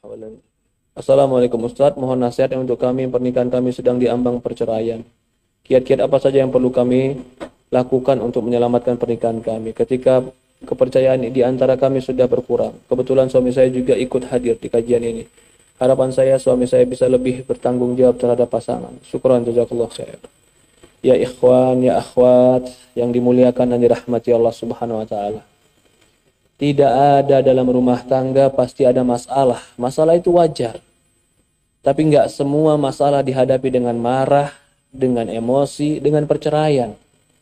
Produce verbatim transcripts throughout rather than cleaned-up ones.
Assalamualaikum Ustaz, mohon nasihat untuk kami, pernikahan kami sedang diambang perceraian. Kiat-kiat apa saja yang perlu kami lakukan untuk menyelamatkan pernikahan kami ketika kepercayaan di antara kami sudah berkurang. Kebetulan suami saya juga ikut hadir di kajian ini. Harapan saya suami saya bisa lebih bertanggung jawab terhadap pasangan. Syukran, jazakallah khair. Ya ikhwan, ya akhwat yang dimuliakan dan dirahmati Allah Subhanahu wa taala. Tidak ada dalam rumah tangga pasti ada masalah. Masalah itu wajar. Tapi enggak semua masalah dihadapi dengan marah, dengan emosi, dengan perceraian.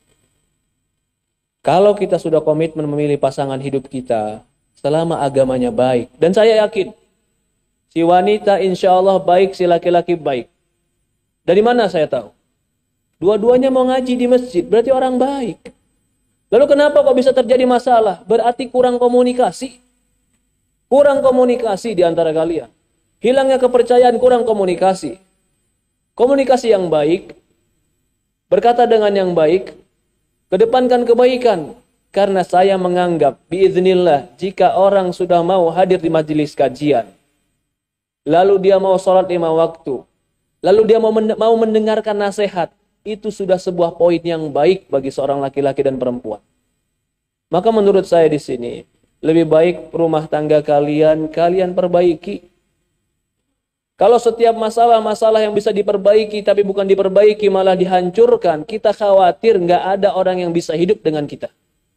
Kalau kita sudah komitmen memilih pasangan hidup kita, selama agamanya baik, dan saya yakin, si wanita insya Allah baik, si laki-laki baik. Dari mana saya tahu? Dua-duanya mau ngaji di masjid, berarti orang baik. Lalu kenapa kok bisa terjadi masalah? Berarti kurang komunikasi. Kurang komunikasi di antara kalian. Hilangnya kepercayaan, kurang komunikasi. Komunikasi yang baik, berkata dengan yang baik, kedepankan kebaikan. Karena saya menganggap, biiznillah, jika orang sudah mau hadir di majelis kajian, lalu dia mau sholat lima waktu, lalu dia mau, mau mendengarkan nasihat, itu sudah sebuah poin yang baik bagi seorang laki-laki dan perempuan. Maka menurut saya di sini, lebih baik rumah tangga kalian, kalian perbaiki. Kalau setiap masalah-masalah yang bisa diperbaiki, tapi bukan diperbaiki malah dihancurkan, kita khawatir nggak ada orang yang bisa hidup dengan kita.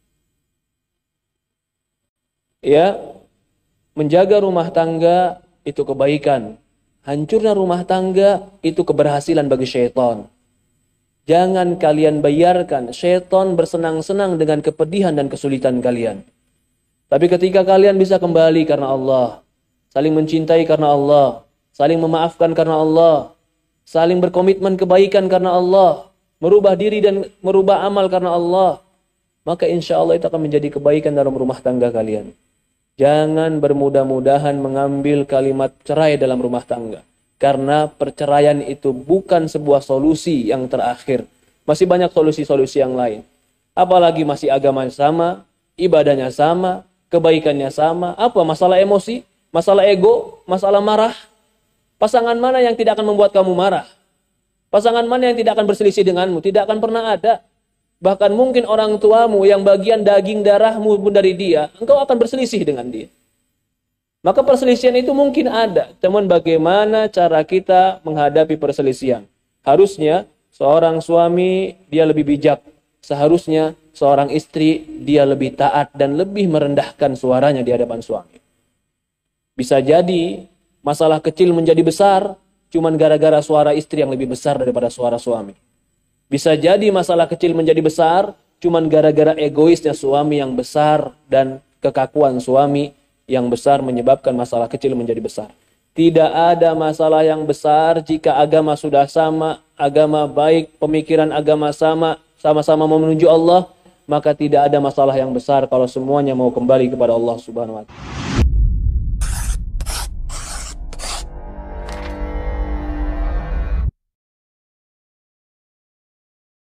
Ya, menjaga rumah tangga itu kebaikan. Hancurnya rumah tangga itu keberhasilan bagi syaitan. Jangan kalian biarkan syaitan bersenang-senang dengan kepedihan dan kesulitan kalian. Tapi ketika kalian bisa kembali karena Allah, saling mencintai karena Allah, saling memaafkan karena Allah, saling berkomitmen kebaikan karena Allah, merubah diri dan merubah amal karena Allah, maka insya Allah itu akan menjadi kebaikan dalam rumah tangga kalian. Jangan bermudah-mudahan mengambil kalimat cerai dalam rumah tangga. Karena perceraian itu bukan sebuah solusi yang terakhir. Masih banyak solusi-solusi yang lain. Apalagi masih agamanya sama, ibadahnya sama, kebaikannya sama. Apa? Masalah emosi, masalah ego, masalah marah. Pasangan mana yang tidak akan membuat kamu marah? Pasangan mana yang tidak akan berselisih denganmu? Tidak akan pernah ada. Bahkan mungkin orang tuamu yang bagian daging darahmu pun dari dia, engkau akan berselisih dengan dia. Maka perselisihan itu mungkin ada. Teman, bagaimana cara kita menghadapi perselisihan? Harusnya seorang suami dia lebih bijak. Seharusnya seorang istri dia lebih taat dan lebih merendahkan suaranya di hadapan suami. Bisa jadi masalah kecil menjadi besar cuman gara-gara suara istri yang lebih besar daripada suara suami. Bisa jadi masalah kecil menjadi besar cuman gara-gara egoisnya suami yang besar dan kekakuan suami yang besar menyebabkan masalah kecil menjadi besar. Tidak ada masalah yang besar jika agama sudah sama, agama baik, pemikiran agama sama, sama-sama mau menuju Allah, maka tidak ada masalah yang besar kalau semuanya mau kembali kepada Allah Subhanahu wa taala.